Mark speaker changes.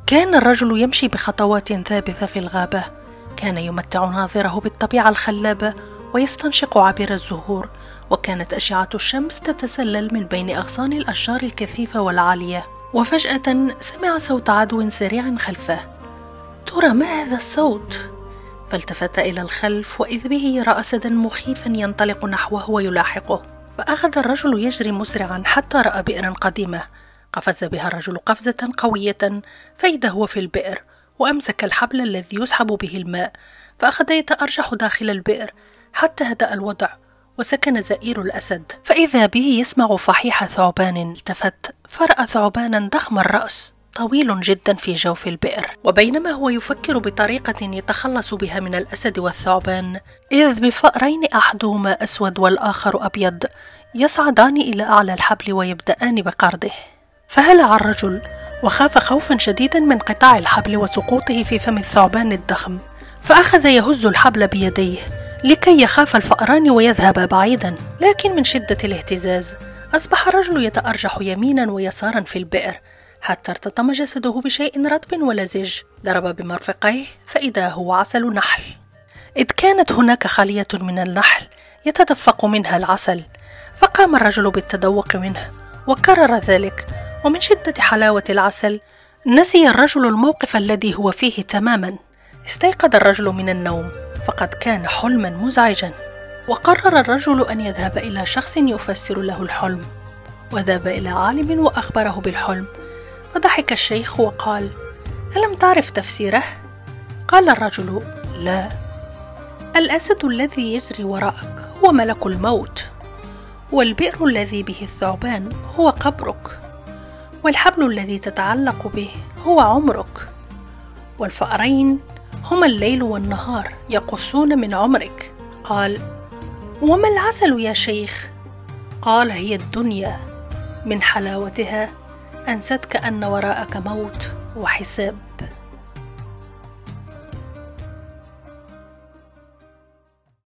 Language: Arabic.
Speaker 1: كان الرجل يمشي بخطوات ثابثة في الغابة، كان يمتع ناظره بالطبيعة الخلابة ويستنشق عبير الزهور، وكانت أشعة الشمس تتسلل من بين أغصان الأشجار الكثيفة والعالية. وفجأة سمع صوت عدو سريع خلفه. ترى ما هذا الصوت؟ فالتفت إلى الخلف وإذ به يرى أسدا مخيفا ينطلق نحوه ويلاحقه. فأخذ الرجل يجري مسرعا حتى رأى بئرا قديمة، قفز بها الرجل قفزة قوية فإذا هو في البئر، وأمسك الحبل الذي يسحب به الماء، فأخذ يتأرجح داخل البئر حتى هدأ الوضع وسكن زئير الأسد. فإذا به يسمع فحيح ثعبان. التفت فرأى ثعبانا ضخم الرأس طويل جدا في جوف البئر، وبينما هو يفكر بطريقة يتخلص بها من الأسد والثعبان، إذ بفأرين أحدهما أسود والآخر أبيض يصعدان إلى أعلى الحبل ويبدأان بقرضه. فهلع الرجل وخاف خوفا شديدا من قطاع الحبل وسقوطه في فم الثعبان الضخم، فأخذ يهز الحبل بيديه لكي يخاف الفأران ويذهب بعيدا. لكن من شدة الاهتزاز أصبح الرجل يتأرجح يمينا ويسارا في البئر حتى ارتطم جسده بشيء رطب ولزج. ضرب بمرفقيه فإذا هو عسل نحل، إذ كانت هناك خلية من النحل يتدفق منها العسل. فقام الرجل بالتذوق منه وكرر ذلك، ومن شدة حلاوة العسل نسي الرجل الموقف الذي هو فيه تماما. استيقظ الرجل من النوم فقد كان حلما مزعجا، وقرر الرجل أن يذهب إلى شخص يفسر له الحلم، وذهب إلى عالم وأخبره بالحلم. فضحك الشيخ وقال: ألم تعرف تفسيره؟ قال الرجل: لا. الأسد الذي يجري وراءك هو ملك الموت، والبئر الذي به الثعبان هو قبرك، والحبل الذي تتعلق به هو عمرك، والفأرين هما الليل والنهار يقصون من عمرك. قال: وما العسل يا شيخ؟ قال: هي الدنيا، من حلاوتها أنستك أن وراءك موت وحساب.